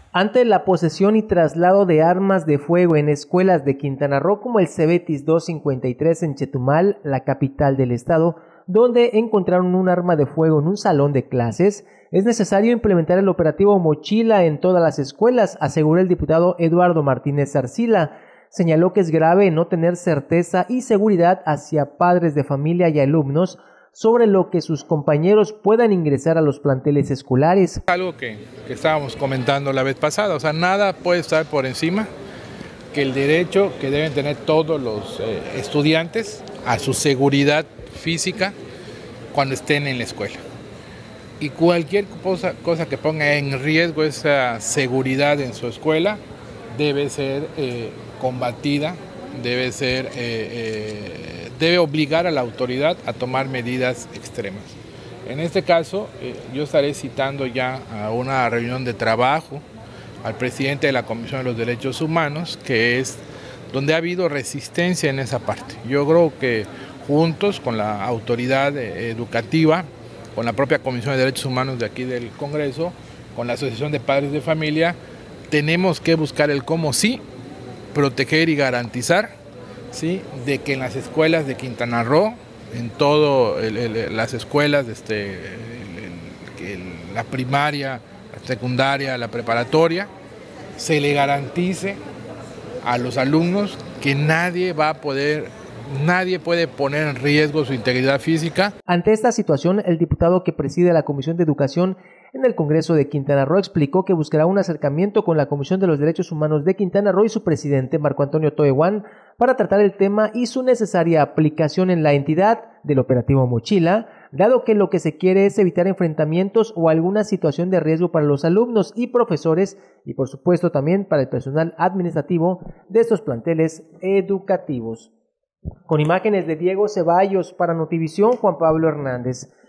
Ante la posesión y traslado de armas de fuego en escuelas de Quintana Roo como el Cebetis 253 en Chetumal, la capital del estado, donde encontraron un arma de fuego en un salón de clases, es necesario implementar el operativo Mochila en todas las escuelas, aseguró el diputado Eduardo Martínez Arcila. Señaló que es grave no tener certeza y seguridad hacia padres de familia y alumnos sobre lo que sus compañeros puedan ingresar a los planteles escolares. Algo que estábamos comentando la vez pasada, o sea, nada puede estar por encima que el derecho que deben tener todos los estudiantes a su seguridad física cuando estén en la escuela. Y cualquier cosa que ponga en riesgo esa seguridad en su escuela debe ser combatida, debe obligar a la autoridad a tomar medidas extremas. En este caso, yo estaré citando ya a una reunión de trabajo al presidente de la Comisión de los Derechos Humanos, que es donde ha habido resistencia en esa parte. Yo creo que juntos con la autoridad educativa, con la propia Comisión de Derechos Humanos de aquí del Congreso, con la Asociación de Padres de Familia, tenemos que buscar el cómo sí proteger y garantizar, ¿sí?, de que en las escuelas de Quintana Roo, en todas las escuelas, la primaria, la secundaria, la preparatoria, se le garantice a los alumnos que nadie puede poner en riesgo su integridad física. Ante esta situación, el diputado que preside la Comisión de Educación en el Congreso de Quintana Roo explicó que buscará un acercamiento con la Comisión de los Derechos Humanos de Quintana Roo y su presidente, Marco Antonio Toewan, para tratar el tema y su necesaria aplicación en la entidad del operativo Mochila, dado que lo que se quiere es evitar enfrentamientos o alguna situación de riesgo para los alumnos y profesores y por supuesto también para el personal administrativo de estos planteles educativos. Con imágenes de Diego Ceballos para Notivisión, Juan Pablo Hernández.